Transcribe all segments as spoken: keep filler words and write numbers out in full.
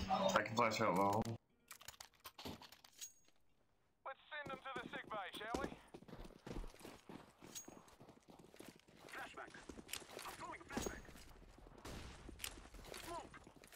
I can flash out the hole. Let's send them to the sick bay, shall we? Flashback. I'm throwing a flashback. Smoke.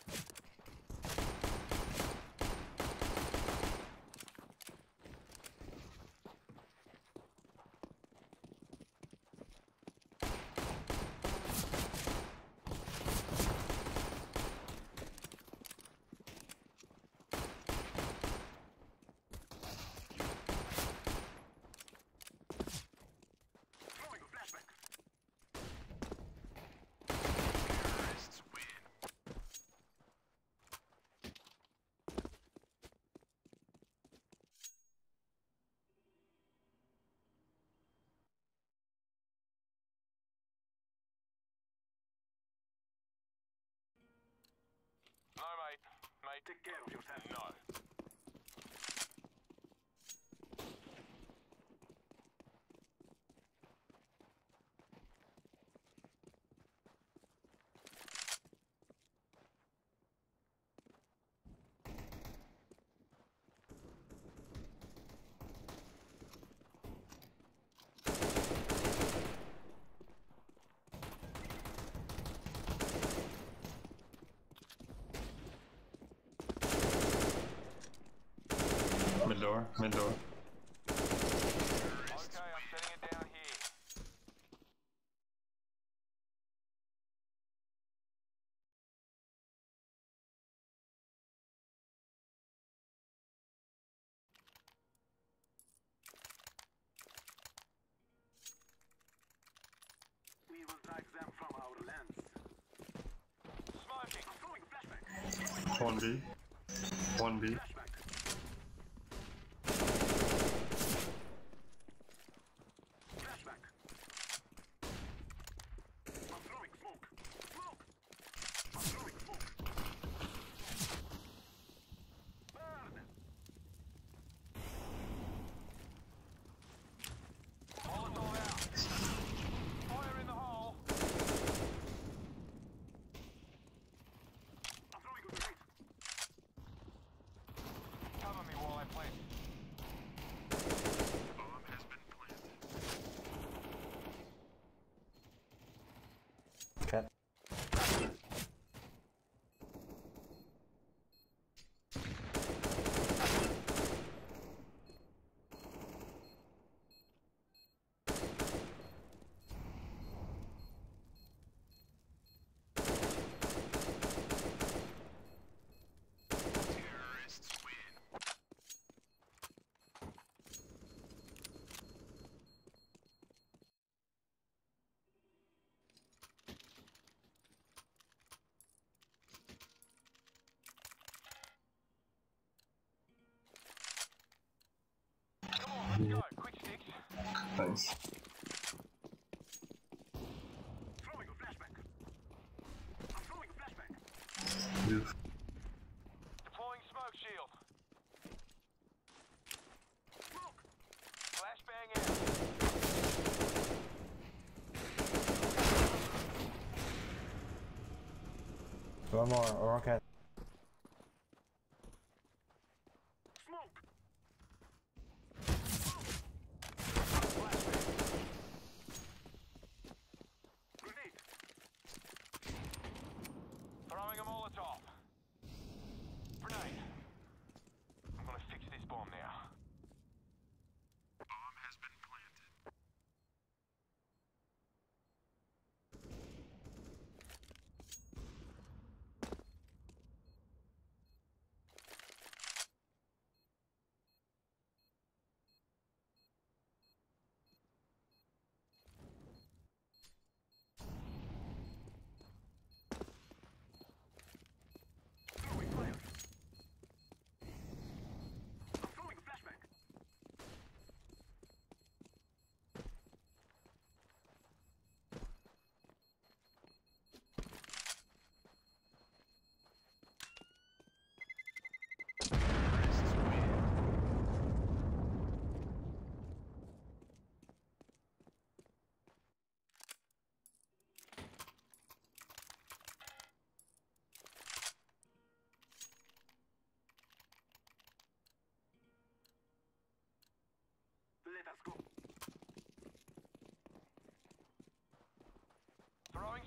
No, mate. Mate, take care of yourself. No. Mid door, mid door. Okay, I'm setting it down here. We will drive them from our lands. Smoking. I'm throwing a flashback. One B. One B. Flashback. Flashback. I'm throwing smoke. Smoke. I'm throwing smoke. Burn. Molotov out. Fire in the hole. I'm throwing a grenade. Cover me while I plant. Bomb has been planted. Cat. Terrorists win. Come on, let's go. Quick sticks. Thanks. Throwing a flashback. I'm throwing a flashback. Oof. Deploying smoke shield. Smoke. Flashbang out. One more, or okay. Smoke. Flashbang. Grenade. Throwing a Molotov. Grenade. I'm gonna fix this bomb now. Bomb has been planted.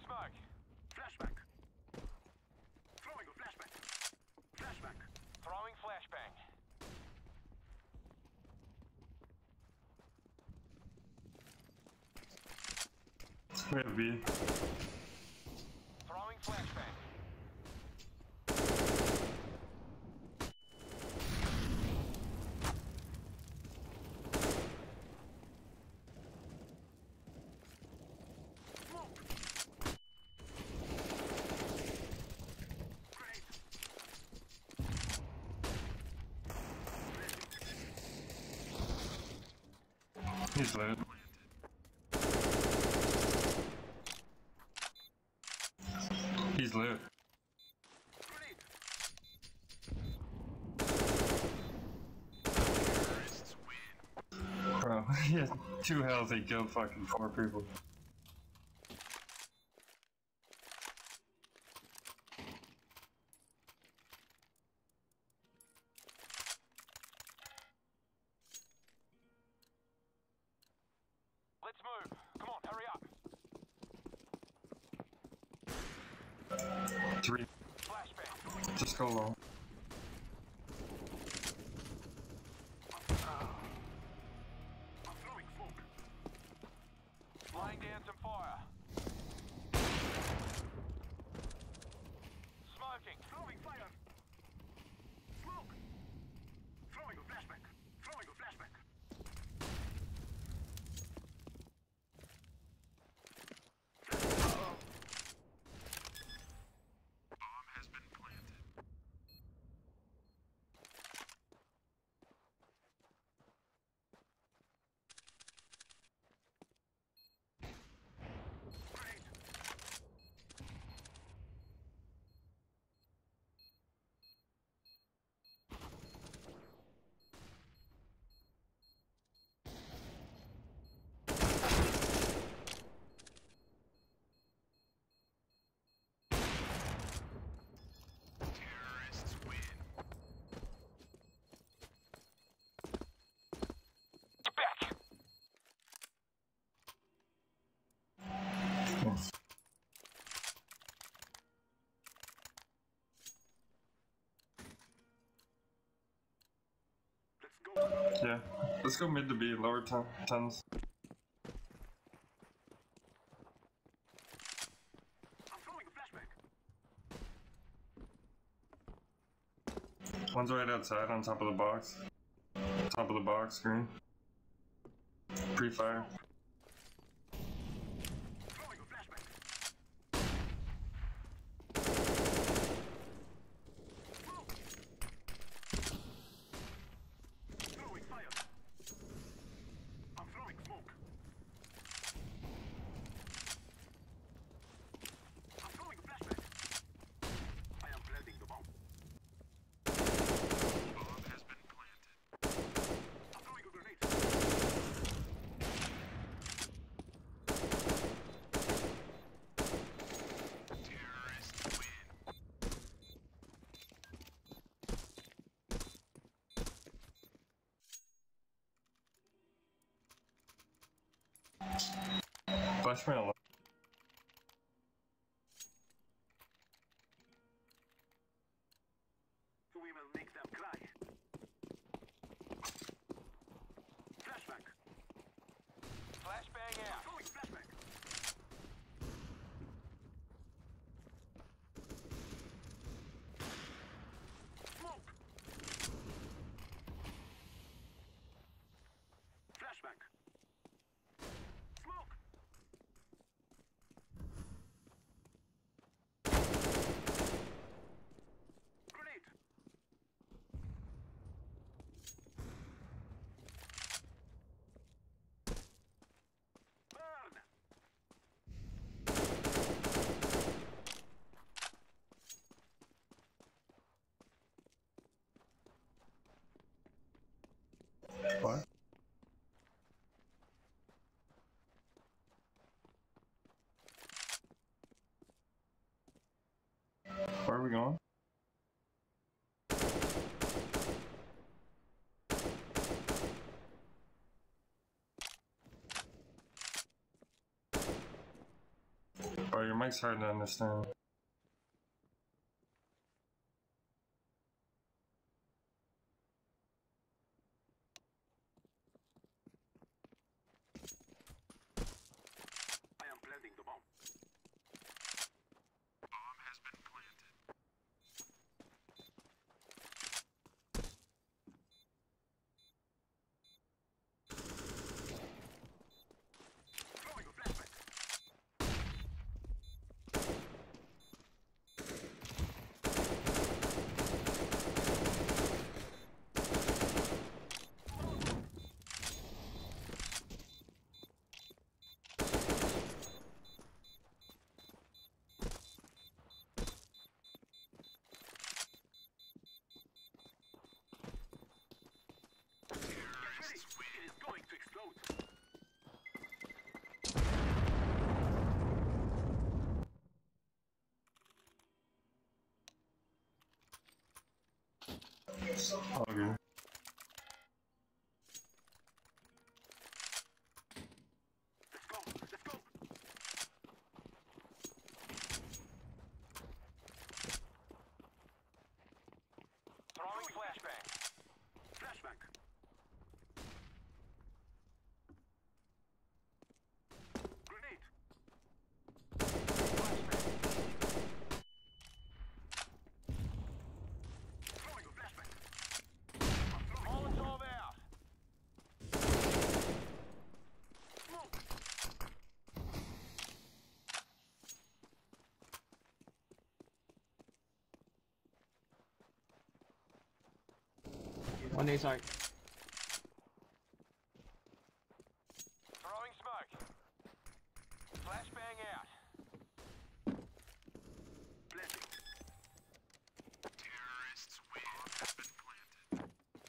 smoke. Flashback. Throwing a flashback. Flashback. Throwing flashbang. We have B. Throwing flashbang. Smoke. Grenade. He's lit. He's lit. Grenade. Bro, he has two health, he killed fucking four people. Let's move. Come on, hurry up. Three. Flashbang. Just go low. I'm throwing smoke. Laying down some fire. Smoking. Throwing fire. Smoke. Throwing a flashback. Throwing a flashback. Bomb has been planted. Grenade. Terrorists win. Get back! Yes. Let's go. Yeah. Let's go mid to B, lower ton tons. I'm throwing a flashback. One's right outside on top of the box. Top of the box screen. Pre-fire. Throwing a flashback. Smoke. Throwing fire. I'm throwing smoke. I'm throwing a flashback. I am planting the bomb. Bomb has been planted. I'm throwing a grenade. Terrorists win. Flash me a lot. We will make them cry. Flashback. Flashbang out. Throwing flashback. Smoke. Flashback. Smoke. Mike's hard to understand. I am planting the bomb. Bomb has been planted. Throwing a flashback. It is going to explode. All good. Let's go. Let's go. Throwing flashbang. Flashback. Grenade. Throwing a flashback. Molotov out. Smoke. One A side. Throwing smoke. Flashbang out. Planting. Terrorists win. Has been planted.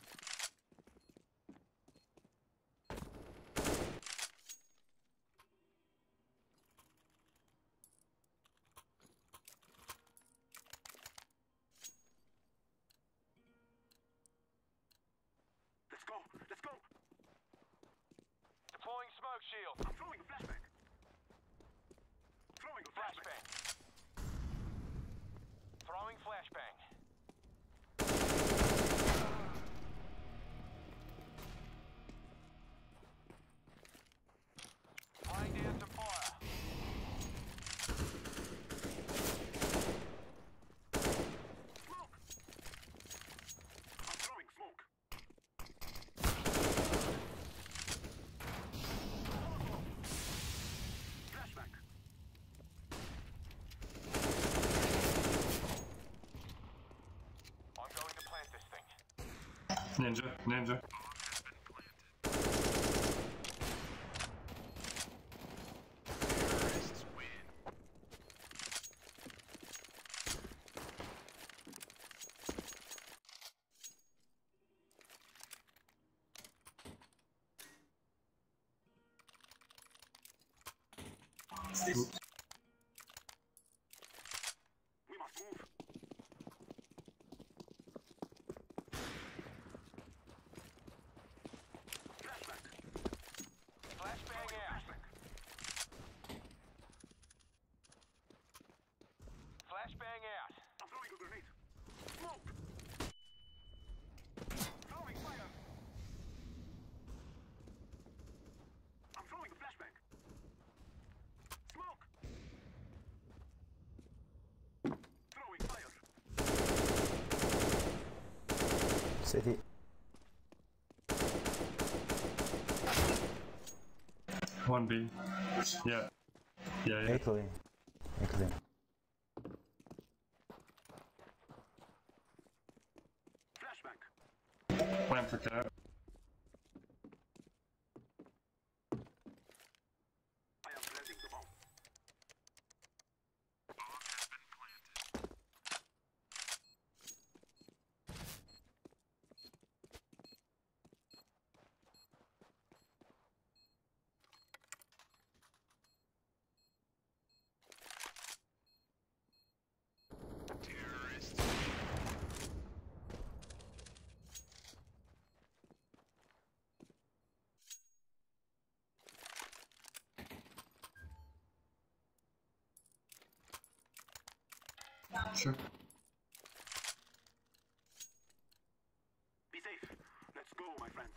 Let's go. Let's go. Deploying smoke shield. I'm throwing a flashback. Throwing a flashback. Flashbang. Throwing flashbang. Laying down some fire. Smoke. I'm throwing smoke. Flashback. I'm going to plant this thing. Ninja, ninja. Terrorists win. Oops. We must move. Flashback. Flashbang out. Flashback. Flashbang out. I'm throwing a grenade. Smoke. Throwing fire. I'm throwing a flashback. Smoke. Throwing fire. City. One B. Yeah. Yeah, yeah. A clean. A clean. Flashback. Plan for cat. I am planting the bomb. Bomb has been planted. Terrorists. Sure. Be safe. Let's go, my friends.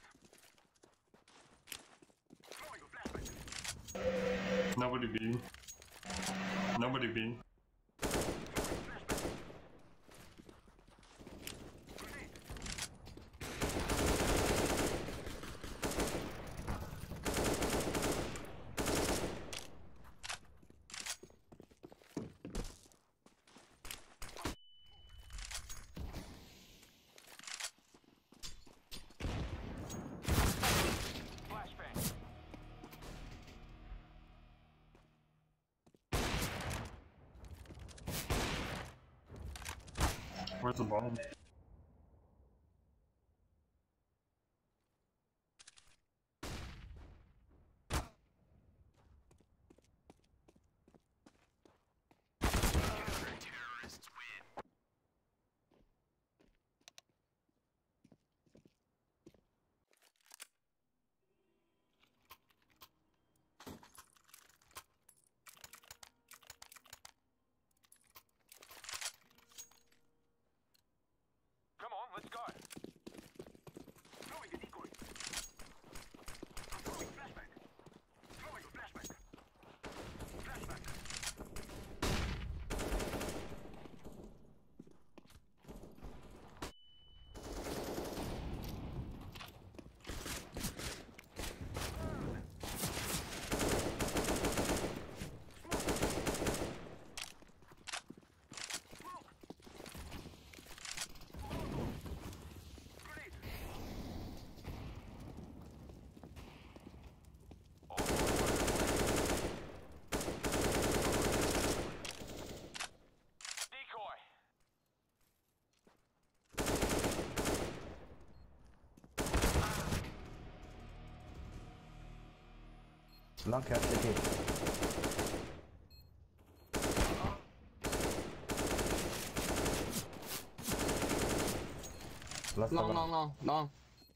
Throwing a flashbang. Nobody B. Nobody B. Flashbang. Where's the bomb? Come on, let's go. Throwing a decoy. I'm throwing flashbang. Throwing a flashbang. Flashbang. Grenade. Decoy. Long cap city. Last Long, one. long, long, long.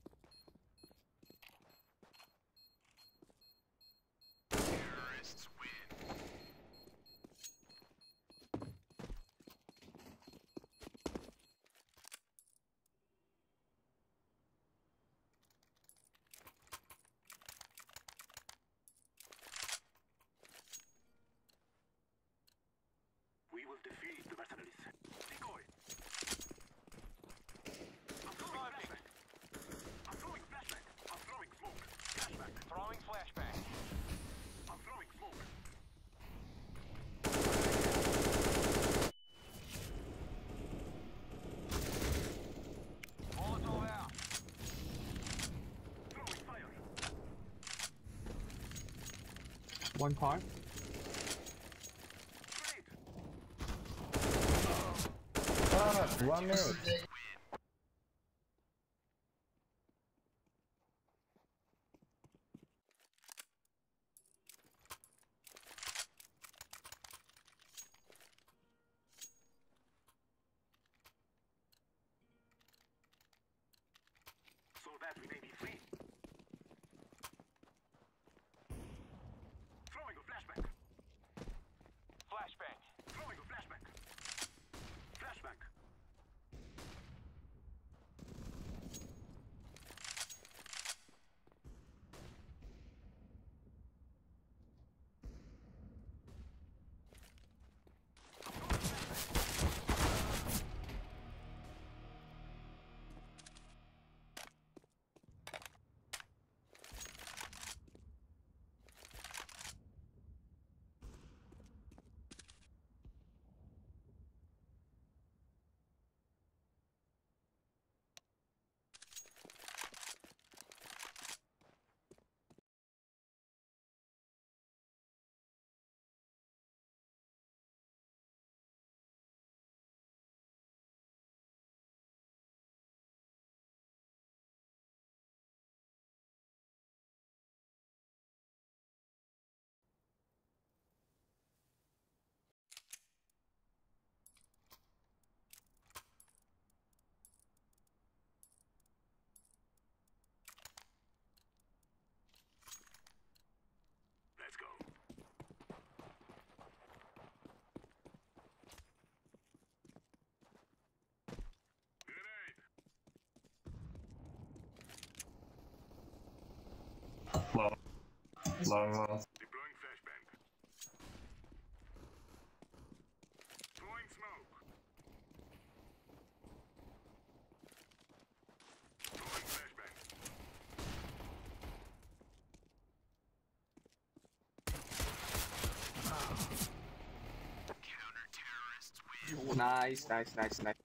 We will defeat the mercenaries. Decoy. I'm throwing a flashbang. I'm throwing a flashbang. I'm throwing smoke. Flashbang. Throwing flashbang. I'm throwing smoke. Molotov out. Throwing fire. One part. Grenade. Ah, one minute. So that we may be free. Throwing a flashbang. Flashbang. Throwing a flashbang. Flashbang. Long. Long, long. Deploying flashbang. Throwing smoke. Throwing flashbang. Nice, nice, nice, nice.